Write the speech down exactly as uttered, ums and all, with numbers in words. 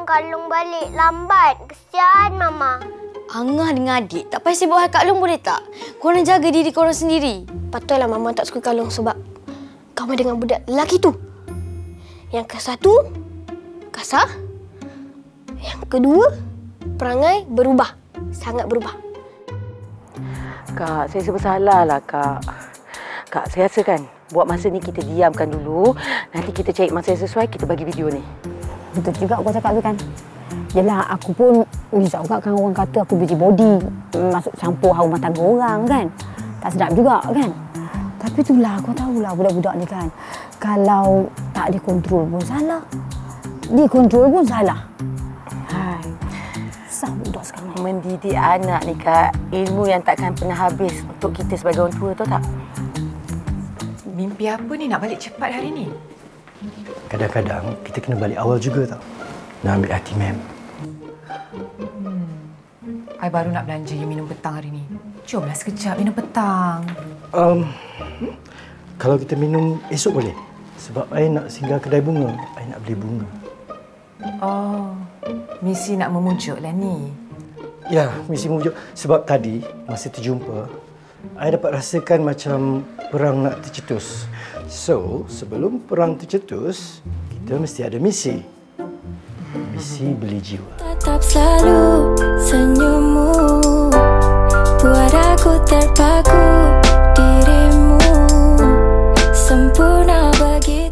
Kak Long balik lambat. Kesian Mama. Angah dengan adik tak payah sibuk hal Kak Long boleh tak? Korang jaga diri korang sendiri. Patutlah Mama tak suka Kak Long sebab kawan dengan budak lelaki tu. Yang ke satu, kasar. Yang kedua, perangai berubah. Sangat berubah. Kak, saya serba salah lah, Kak. Kak, saya rasa kan, buat masa ni kita diamkan dulu. Nanti kita cari masa yang sesuai, kita bagi video ni. Betul juga kau cakap tu kan. Yelah, aku pun risau juga kan orang kata aku busy body. Masuk campur harum mata orang kan. Tak sedap juga kan. Tapi itulah, kau tahulah budak-budak ni kan. Kalau tak dikontrol pun salah. Dikontrol pun salah. Hai. Susah budak sekarang. Mendidik anak ni, Kak, ilmu yang takkan pernah habis untuk kita sebagai orang tua, tahu tak? Mimpi apa ni nak balik cepat hari ni? Kadang-kadang kita kena balik awal juga tau. Nak ambil hati Mem. Hmm. I baru nak belanja you minum petang hari ni. Jomlah sekejap minum petang. Um, hmm? Kalau kita minum esok boleh? Sebab I nak singgah kedai bunga. I nak beli bunga. Oh, misi nak memujuk lah ni. Ya, misi memujuk. Sebab tadi, masa terjumpa, I dapat rasakan macam perang nak tercetus. So, sebelum perang tercetus, kita mesti ada misi. Misi beli jiwa. Tetap selalu senyummu, buat aku terpaku dirimu, sempurna bagi